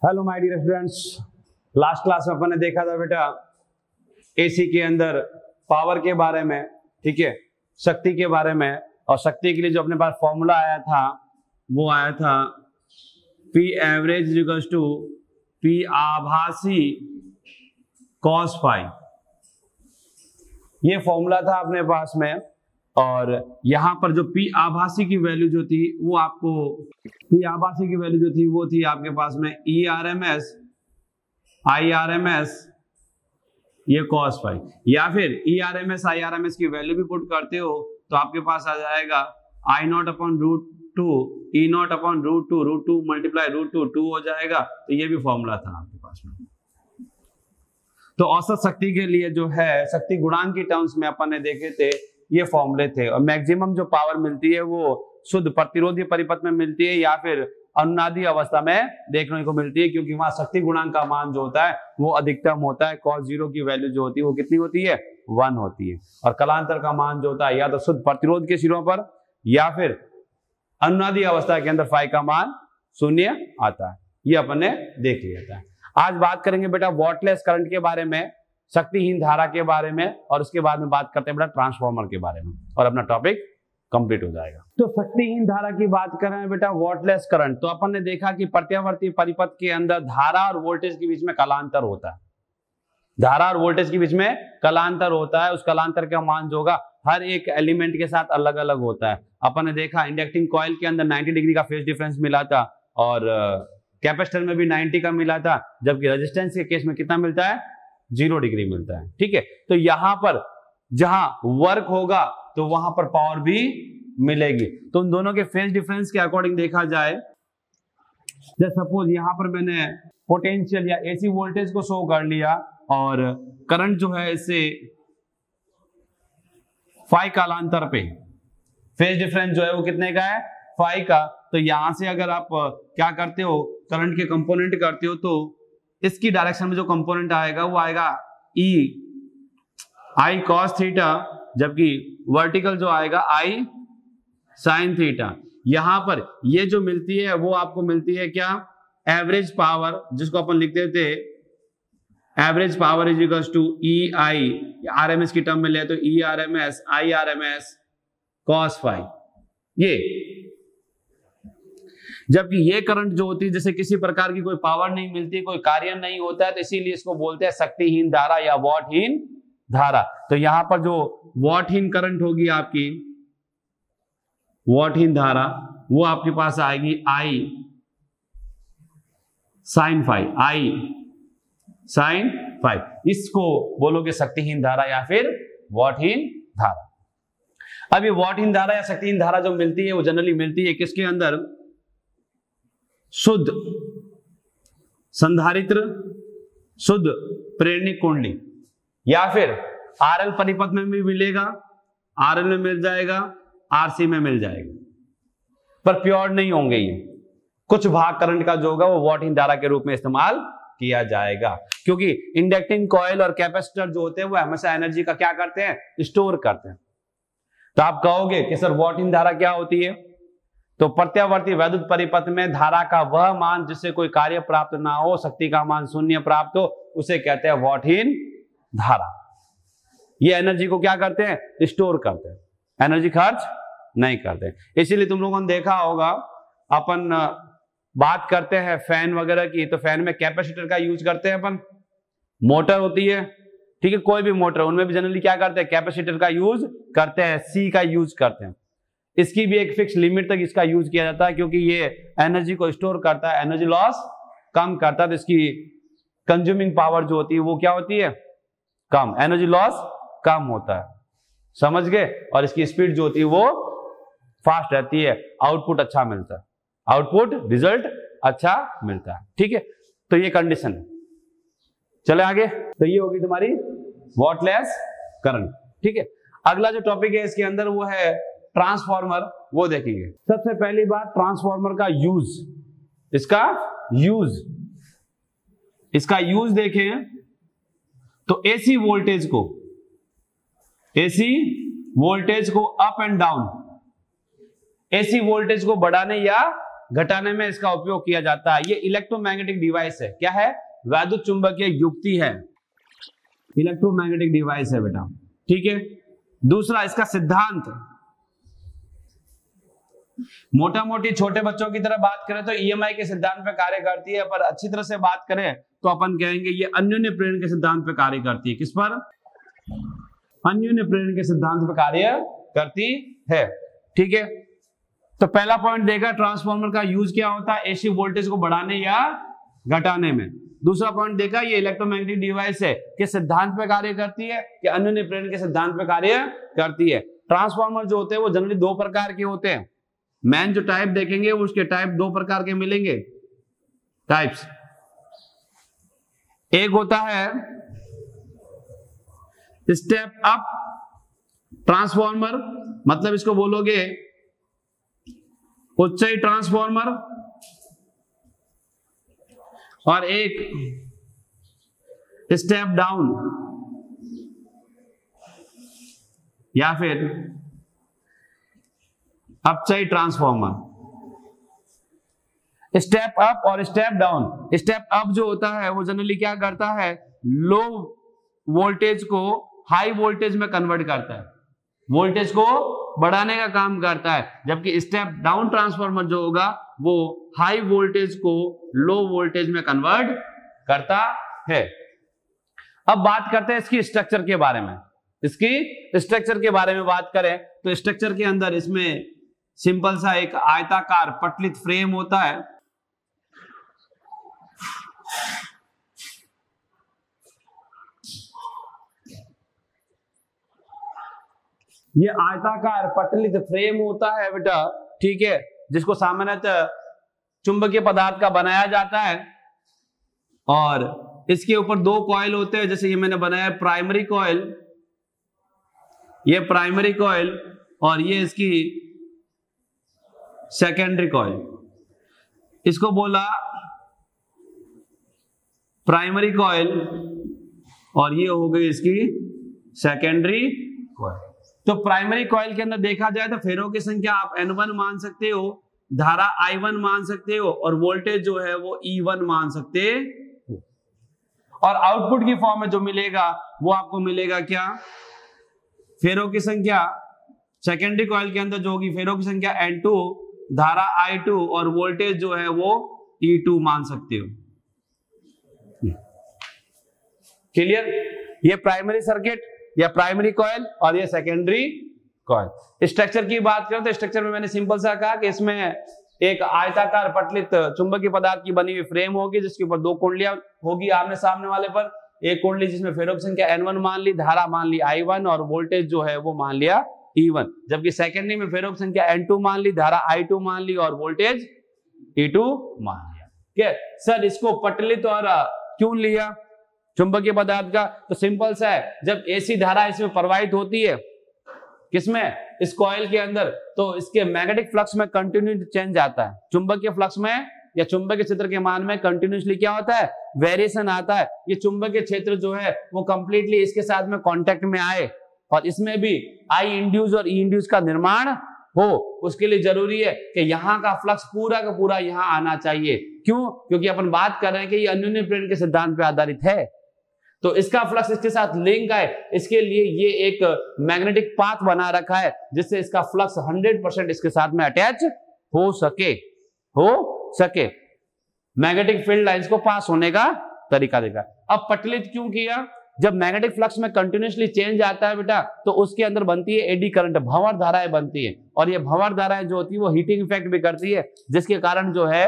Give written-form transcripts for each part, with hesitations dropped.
Hello my dear students, last class में अपन ने देखा था बेटा एसी के अंदर पावर के बारे में, ठीक है, शक्ति के बारे में। और शक्ति के लिए जो अपने पास फॉर्मूला आया था वो आया था P average equals to P आभासी cos फाई। ये फॉर्मूला था अपने पास में। और यहां पर जो P आभासी की वैल्यू जो थी वो आपको P आभासी की वैल्यू जो थी वो थी आपके पास में ERMS IRMS ये cos फाई, या फिर ERMS IRMS की वैल्यू भी पुट करते हो तो आपके पास आ जाएगा I0 upon √2 E0 upon √2 multiply √2 हो जाएगा। तो ये भी फॉर्मूला था आपके पास में। तो औसत शक्ति के लिए जो है शक्ति गुणांक की टर्म्स में अपन ने देखे थे ये फॉर्मूले थे। और मैक्सिमम जो पावर मिलती है वो शुद्ध प्रतिरोधी परिपथ में मिलती है या फिर अनुनादी अवस्था में देखने को मिलती है, क्योंकि वहां शक्ति गुणांक का मान जो होता है वो अधिकतम होता है। cos 0 की वैल्यू जो होती है वो कितनी होती है, 1 होती है। और कलांतर का मान जो होता है या तो शुद्ध प्रतिरोध के सिरों पर या फिर अनुनादी अवस्था के अंदर फाई का मान 0 आता है। ये अपन ने देख लिया था। आज बात करेंगे बेटा वॉटलेस करंट के बारे में, शक्तिहीन धारा के बारे में, और उसके बाद में बात करते हैं बेटा ट्रांसफार्मर के बारे में, और अपना टॉपिक कंप्लीट हो जाएगा। तो शक्तिहीन धारा की बात करें बेटा वॉटलेस करंट, तो अपन ने देखा कि प्रत्यावर्ती परिपथ के अंदर धारा और वोल्टेज के बीच में कलांतर होता है। धारा और वोल्टेज के बीच में कलांतर होता है। उस कलांतर का मान जो होगा हर एक एलिमेंट के साथ अलग अलग होता है। अपन ने देखा इंडक्टिंग कॉइल के अंदर 90 डिग्री का फेज डिफरेंस मिला था और कैपेसिटर में भी 90 का मिला था, जबकि रेजिस्टेंस के केस में कितना मिलता है, 0 डिग्री मिलता है। ठीक है, तो यहां पर जहां वर्क होगा तो वहां पर पावर भी मिलेगी। तो उन दोनों के फेज डिफरेंस के अकॉर्डिंग देखा जाए, जैसे सपोज यहां पर मैंने पोटेंशियल या एसी वोल्टेज को शो कर लिया और करंट जो है इससे फाई कालांतर पे फेज डिफरेंस जो है वो कितने का है, फाई का। तो यहां से अगर आप क्या करते हो, करंट के कंपोनेंट करते हो, तो इसकी डायरेक्शन में जो कंपोनेंट आएगा वो आएगा I cos थीटा, जबकि वर्टिकल जो आएगा I sin थीटा। यहां पर ये जो मिलती है वो आपको मिलती है क्या, एवरेज पावर, जिसको अपन लिखते थे average power is equals to EI, RMS की टर्म में ले तो ERMS IRMS cos फाई। ये जबकि ये करंट जो होती है, जैसे किसी प्रकार की कोई पावर नहीं मिलती, कोई कार्य नहीं होता है, तो इसीलिए इसको बोलते हैं शक्तिहीन धारा या वॉटहीन धारा। तो यहां पर जो वॉटहीन करंट होगी आपकी, वॉटहीन धारा, वो आपके पास आएगी I sin phi, I sin phi. इसको बोलोगे शक्तिहीन धारा या फिर वॉटहीन धारा। अब ये वॉटहीन धारा या शक्तिहीन धारा जो मिलती है वो जनरली मिलती है किसके अंदर, शुद्ध संधारित्र, शुद्ध प्रेरणिक कुंडली, या फिर RL परिपथ में भी मिलेगा, RL में मिल जाएगा, RC में मिल जाएगा, पर प्योर नहीं होंगे ये। कुछ भाग करंट का जो होगा वो वॉटहीन धारा के रूप में इस्तेमाल किया जाएगा, क्योंकि इंडक्टिंग कॉइल और कैपेसिटर जो होते हैं वो हमेशा एनर्जी का क्या करते हैं, स्टोर करते हैं। तो आप कहोगे कि सर वॉटहीन धारा क्या होती है, तो प्रत्यावर्ती वैद्युत परिपथ में धारा का वह मान जिससे कोई कार्य प्राप्त ना हो, शक्ति का मान 0 प्राप्त हो, उसे कहते हैं वॉटहीन धारा। ये एनर्जी को क्या करते हैं, स्टोर करते हैं, एनर्जी खर्च नहीं करते। इसीलिए तुम लोगों ने देखा होगा अपन बात करते हैं फैन वगैरह की, तो फैन में कैपेसिटर का यूज करते हैं अपन। मोटर होती है, ठीक है, कोई भी मोटर, उनमें भी जनरली क्या करते हैं, कैपेसिटर का यूज करते हैं, C का यूज करते हैं। इसकी भी एक फिक्स लिमिट तक इसका यूज किया जाता है, क्योंकि ये एनर्जी को स्टोर करता है, एनर्जी लॉस कम करता है, तो इसकी कंज्यूमिंग पावर जो होती है वो क्या होती है, कम, एनर्जी लॉस कम होता है, समझ गए। और इसकी स्पीड जो होती है वो फास्ट रहती है, आउटपुट अच्छा मिलता है, आउटपुट रिजल्ट अच्छा मिलता है। ठीक है, तो ये कंडीशन है। चले आगे, तो ये होगी तुम्हारी वॉटलेस करंट। ठीक है, अगला जो टॉपिक है इसके अंदर वो है ट्रांसफार्मर, वो देखेंगे। सबसे पहली बात ट्रांसफार्मर का यूज, इसका यूज देखें तो एसी वोल्टेज को up and down, AC voltage को बढ़ाने या घटाने में इसका उपयोग किया जाता है। ये इलेक्ट्रोमैग्नेटिक डिवाइस है। क्या है? वैद्युत चुंबकीय युक्ति है, इलेक्ट्रोमैग्नेटिक डिवाइस है बेटा। ठीक है। दूसरा इसका सिद्धांत, मोटा मोटी छोटे बच्चों की तरह बात करें तो ईएमआई के सिद्धांत पे कार्य करती है, पर अच्छी तरह से बात करें तो अपन कहेंगे ये अन्योन्य प्रेरण के सिद्धांत पे कार्य करती है। किस पर? अन्योन्य प्रेरण के सिद्धांत पे कार्य करती है। ठीक है। तो पहला पॉइंट देखा, ट्रांसफार्मर का यूज क्या होता है? एसी वोल्टेज को बढ़ाने या घटाने में। दूसरा पॉइंट देखा, ये इलेक्ट्रोमैग्नेटिक डिवाइस है, किस सिद्धांत पे कार्य करती है? कि अन्योन्य प्रेरण के सिद्धांत पे कार्य करती है। ट्रांसफार्मर जो होते हैं वो जनरली दो प्रकार के होते हैं। मैन जो टाइप देखेंगे उसके टाइप दो प्रकार के मिलेंगे, टाइप्स। एक होता है स्टेप अप ट्रांसफार्मर, मतलब इसको बोलोगे उच्चई ट्रांसफार्मर, और एक स्टेप डाउन या फिर अपचई ट्रांसफार्मर। स्टेप अप और स्टेप डाउन। स्टेप अप जो होता है वो जनरली क्या करता है? लो वोल्टेज को हाई वोल्टेज में कन्वर्ट करता है, वोल्टेज को बढ़ाने का काम करता है। जबकि स्टेप डाउन ट्रांसफार्मर जो होगा वो हाई वोल्टेज को लो वोल्टेज में कन्वर्ट करता है। अब बात करते हैं इसकी स्ट्रक्चर के बारे में। इसकी स्ट्रक्चर के बारे में बात करें तो स्ट्रक्चर के अंदर इसमें सिंपल सा एक आयताकार पटलित फ्रेम होता है। ये आयताकार पटलित फ्रेम होता है बेटा। ठीक है। जिसको सामान्यतः चुंबकीय पदार्थ का बनाया जाता है, और इसके ऊपर दो कॉइल होते हैं। जैसे ये मैंने बनाया प्राइमरी कॉइल, ये प्राइमरी कॉइल, और ये इसकी सेकेंडरी कॉइल। इसको बोला प्राइमरी कॉइल, और ये हो गई इसकी सेकेंडरी कॉइल। तो प्राइमरी कॉइल के अंदर देखा जाए तो फेरों की संख्या आप N1 मान सकते हो, धारा I1 मान सकते हो, और वोल्टेज जो है वो E1 मान सकते हो। और आउटपुट की फॉर्म में जो मिलेगा वो आपको मिलेगा क्या? फेरों की संख्या सेकेंडरी कॉइल के अंदर जो होगी, फेरों की संख्या N2, धारा I2, और वोल्टेज जो है वो E2 मान सकते हो। क्लियर? ये प्राइमरी सर्किट या प्राइमरी कॉइल और ये सेकेंडरी कॉइल। स्ट्रक्चर की बात करें तो स्ट्रक्चर में मैंने सिंपल सा कहा कि इसमें एक आयताकार पटलित चुंबकीय पदार्थ की बनी हुई फ्रेम होगी, जिसके ऊपर दो कुंडलियां होगी आमने सामने वाले पर। एक कुंडली जिसमें फेरों की संख्या N1 मान ली, धारा मान ली I1, और वोल्टेज जो है वो मान लिया E1। जबकि सेकेंडरी में फेरों की संख्या N2 मान ली, धारा I2 मान ली, और वोल्टेज E2 मान लिया। ठीक है सर, इसको पटलित और क्यों लिया चुंबकीय पदार्थ का? तो सिंपल सा है, जब एसी धारा इसमें प्रवाहित होती है, किसमें? इस कॉइल के अंदर, तो इसके मैग्नेटिक फ्लक्स में कंटिन्यू चेंज आता है। चुंबकीय फ्लक्स में या चुंबकीय क्षेत्र के मान में कंटिन्यूसली क्या होता है? वेरिएशन आता है। ये चुंबकीय क्षेत्र जो है वो कंप्लीटली इसके साथ में कांटेक्ट में आए, और इसमें भी आई इंड्यूस और ई इंड्यूस का निर्माण हो। उसके लिए जरूरी है कि यहाँ का फ्लक्स पूरा का पूरा यहाँ आना चाहिए। क्यों? क्योंकि अपन बात कर रहे हैं कि ये अन्योन्य प्रेरण के सिद्धांत पे आधारित है, तो इसका फ्लक्स इसके साथ लिंक है। इसके लिए ये एक मैग्नेटिक पाथ बना रखा है, जिससे इसका फ्लक्स 100% इसके साथ में अटैच हो सके। मैग्नेटिक फील्ड लाइंस को पास होने का तरीका देखा। अब पटलित क्यों किया? जब मैग्नेटिक फ्लक्स में कंटिन्यूसली चेंज आता है बेटा, तो उसके अंदर बनती है एडी करंट, भंवर धाराएं बनती है, और ये भंवर धाराएं जो होती है वो हीटिंग इफेक्ट भी करती है, जिसके कारण जो है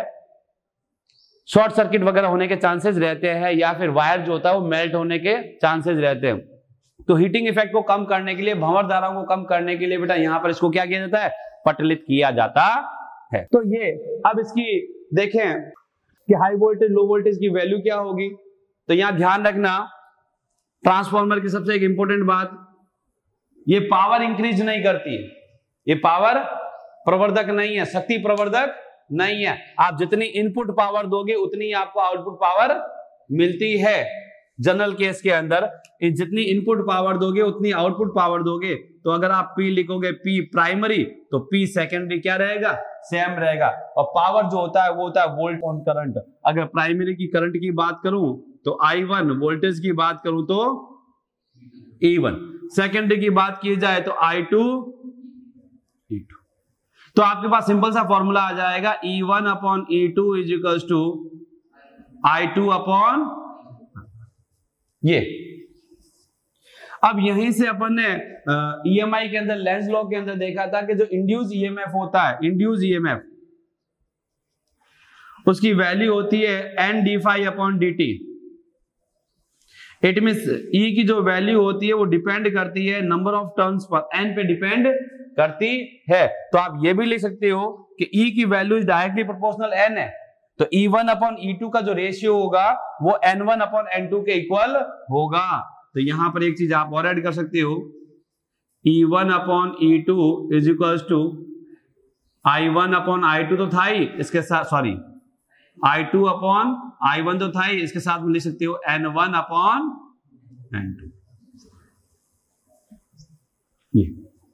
शॉर्ट सर्किट वगैरह होने के चांसेस रहते हैं, या फिर वायर जो होता है वो मेल्ट होने के चांसेस रहते हैं। तो हीटिंग इफेक्ट को कम करने के लिए, भंवर धाराओं को कम करने के लिए बेटा यहाँ पर इसको क्या किया जाता है? पटलित किया जाता है। तो ये अब इसकी देखें कि हाई वोल्टेज लो वोल्टेज की वैल्यू क्या होगी। तो यहां ध्यान रखना, ट्रांसफार्मर की सबसे एक इंपॉर्टेंट बात, ये पावर इंक्रीज नहीं करती है, ये पावर प्रवर्धक नहीं है, शक्ति प्रवर्धक नहीं है। आप जितनी इनपुट पावर दोगे उतनी आपको आउटपुट पावर मिलती है। जनरल केस के अंदर जितनी इनपुट पावर दोगे उतनी आउटपुट पावर दोगे। तो अगर आप P लिखोगे P प्राइमरी तो P सेकेंडरी क्या रहेगा, सेम रहेगा। और पावर जो होता है वो होता है वोल्ट ऑन करंट। अगर प्राइमरी की करंट की बात करूं तो I1, वोल्टेज की बात करूं तो E1, सेकेंडरी की बात की जाए तो I2 E2। तो आपके पास सिंपल सा फॉर्मूला आ जाएगा E1 upon E2 is equal to I2 upon ये। अब यहीं से अपन ने EMI के अंदर, लेंज लॉ के अंदर देखा था कि जो इंड्यूस EMF होता है, इंड्यूस EMF, उसकी वैल्यू होती है N d phi upon dt। It means E की जो वैल्यू होती है वो डिपेंड करती है नंबर ऑफ टर्न्स पर, N पे डिपेंड करती है। तो आप ये भी लिख सकते हो कि E की value is directly proportional N है, तो E1 अपॉन E2 का जो रेशियो होगा वो N1 अपॉन N2 के इक्वल होगा। तो यहां पर एक चीज आप और ऐड कर सकते हो, E1 upon E2 is equal to I1 upon I2 तो था ही, इसके साथ सॉरी I2 अपॉन I1 तो था ही, इसके साथ में लिख सकते हो N1 अपॉन N2। ये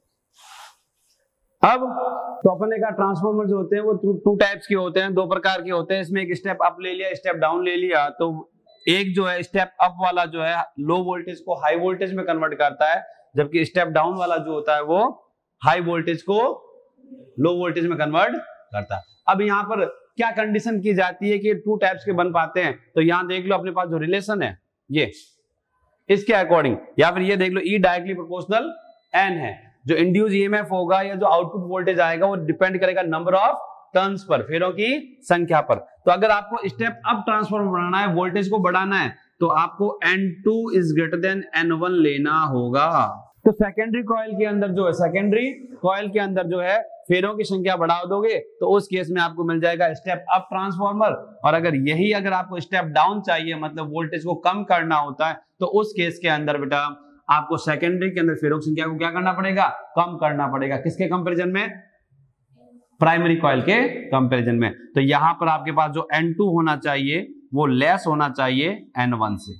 अब तो अपने का ट्रांसफार्मर जो होते हैं वो टू टाइप्स के होते हैं, दो प्रकार के होते हैं। इसमें एक स्टेप अप ले लिया, स्टेप डाउन ले लिया। तो एक जो है स्टेप अप वाला जो है लो वोल्टेज को हाई वोल्टेज में कन्वर्ट करता है, जबकि स्टेप डाउन वाला जो होता है वो हाई वोल्टेज को लो वोल्टेज में कन्वर्ट करता है। अब यहाँ पर क्या कंडीशन की जाती है कि टू टाइप्स के बन पाते हैं, तो यहाँ देख लो अपने पास जो रिलेशन है ये इसके अकॉर्डिंग, या फिर ये देख लो E डायरेक्टली प्रोपोर्शनल N है। जो इंड्यूस EMF होगा या जो आउटपुट वोल्टेज आएगा वो डिपेंड करेगा नंबर ऑफ टर्न्स पर, फेरों की संख्या पर। तो अगर आपको स्टेप अप ट्रांसफार्मर बनाना है, वोल्टेज को बढ़ाना है, तो आपको N2 is greater than N1 लेना होगा। तो सेकेंडरी कॉइल के अंदर जो है, सेकेंडरी कॉइल के अंदर जो है फेरों की संख्या बढ़ा दोगे तो उस केस में आपको मिल जाएगा स्टेप अप ट्रांसफार्मर। और अगर आपको स्टेप डाउन चाहिए, मतलब वोल्टेज को कम करना होता है, तो उस केस के अंदर बेटा आपको सेकेंडरी के अंदर फेरों की संख्या को क्या करना पड़ेगा, कम करना पड़ेगा। किसके कंपैरिजन में, प्राइमरी कॉइल के कंपैरिजन में। तो यहां पर आपके पास जो N2 होना चाहिए वो लेस होना चाहिए N1 से।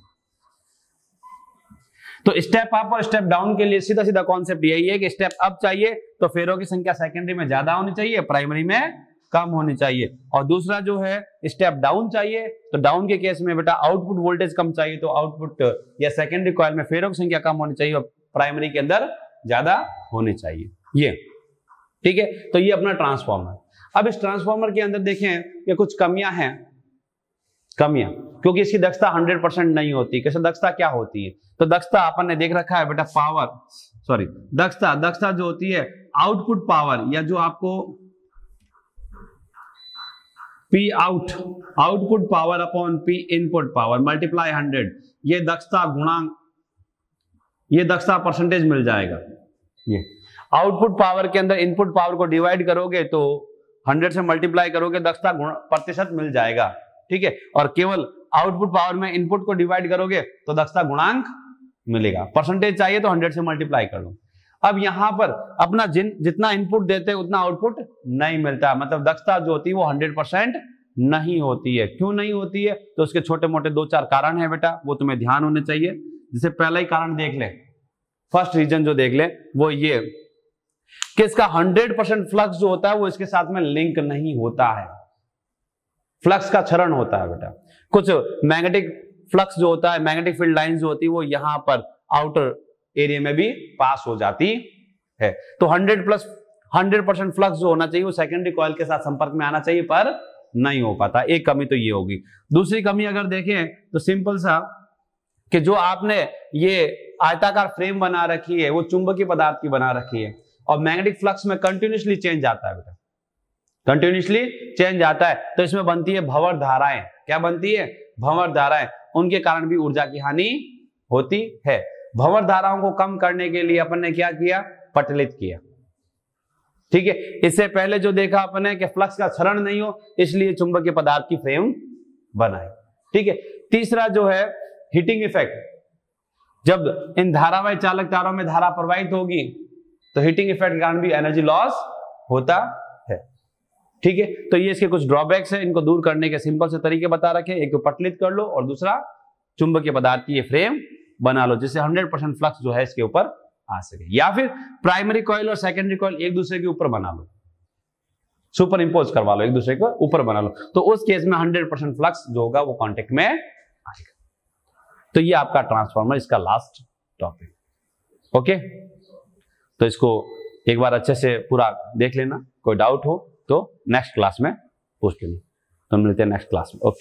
तो स्टेप अप और स्टेप डाउन के लिए सीधा सीधा कॉन्सेप्ट यही है कि स्टेप अप चाहिए तो फेरों की संख्या सेकेंडरी में ज्यादा होनी चाहिए, प्राइमरी में कम होनी चाहिए। और दूसरा जो है स्टेप डाउन चाहिए, तो डाउन के केस में बेटा आउटपुट वोल्टेज कम चाहिए, तो आउटपुट या सेकेंडरी कॉइल में फेरों की संख्या कम होनी चाहिए और प्राइमरी के अंदर ज्यादा होनी चाहिए। ये ठीक है। तो ये अपना ट्रांसफार्मर। अब इस ट्रांसफार्मर के अंदर देखें ये कुछ कमियां हैं, क्योंकि इसकी दक्षता 100% नहीं होती। कैसे दक्षता क्या होती है, तो दक्षता अपन ने देख रखा है बेटा, दक्षता जो होती है आउटपुट पावर, या जो आपको P output power upon P input power multiply 100, ये दक्षता गुणांक, ये दक्षता परसेंटेज मिल जाएगा। ये आउटपुट पावर के अंदर इनपुट पावर को डिवाइड करोगे तो 100 से मल्टीप्लाई करोगे, दक्षता प्रतिशत मिल जाएगा। ठीक है। और केवल आउटपुट पावर में इनपुट को डिवाइड करोगे तो दक्षता गुणांक मिलेगा। परसेंटेज चाहिए तो 100 से मल्टीप्लाई कर लो। अब यहां पर अपना जितना इनपुट देते हैं उतना आउटपुट नहीं मिलता, मतलब दक्षता जो होती है वो 100% नहीं होती है। क्यों नहीं होती है, तो उसके छोटे मोटे 2-4 कारण है बेटा, वो तुम्हें ध्यान होने चाहिए। जैसे पहला ही कारण देख ले, फर्स्ट रीजन जो देख ले वो ये कि इसका 100% फ्लक्स जो होता है वो इसके साथ में लिंक नहीं होता है, फ्लक्स का क्षरण होता है बेटा। कुछ मैग्नेटिक फ्लक्स जो होता है, मैग्नेटिक फील्ड लाइन जो होती है वो यहां पर आउटर एरिया में भी पास हो जाती है। तो 100% फ्लक्स जो होना चाहिए वो सेकेंडरी कॉइल के साथ संपर्क में आना चाहिए, पर नहीं हो पाता। एक कमी तो ये होगी। दूसरी कमी अगर देखें तो सिंपल सा कि जो आपने ये आयताकार फ्रेम बना रखी है वो चुंबकीय पदार्थ की बना रखी है, और मैग्नेटिक फ्लक्स में कंटिन्यूसली चेंज आता है बेटा, कंटिन्यूसली चेंज आता है, तो इसमें बनती है भंवर धाराएं। क्या बनती है, भंवर धाराएं। उनके कारण भी ऊर्जा की हानि होती है। भंवर धाराओं को कम करने के लिए अपन ने क्या किया, पटलित किया। ठीक है। इससे पहले जो देखा अपन ने कि फ्लक्स का क्षरण नहीं हो, इसलिए चुंबकीय पदार्थ की फ्रेम बनाई। ठीक है। तीसरा जो है हीटिंग इफेक्ट, जब इन धारावाही चालक तारों में धारा प्रवाहित होगी तो हीटिंग इफेक्ट के कारण भी एनर्जी लॉस होता है। ठीक है। तो ये इसके कुछ ड्रॉबैक्स है, इनको दूर करने के सिंपल से तरीके बता रखे। एक तो पटलित कर लो और दूसरा चुंबकीय पदार्थ की ये फ्रेम बना लो, जिससे 100% फ्लक्स जो है इसके ऊपर आ सके। या फिर प्राइमरी कॉइल और सेकेंडरी कॉइल एक दूसरे के ऊपर बना लो, सुपर इंपोज करवा लो, एक दूसरे के ऊपर बना लो, तो उस केस में 100% फ्लक्स जो होगा वो कांटेक्ट में आएगा। तो ये आपका ट्रांसफार्मर, इसका लास्ट टॉपिक। ओके, तो इसको एक बार अच्छे से पूरा देख लेना, कोई डाउट हो तो नेक्स्ट क्लास में पूछ लेना। तो मिलते हैं नेक्स्ट क्लास में। ओके।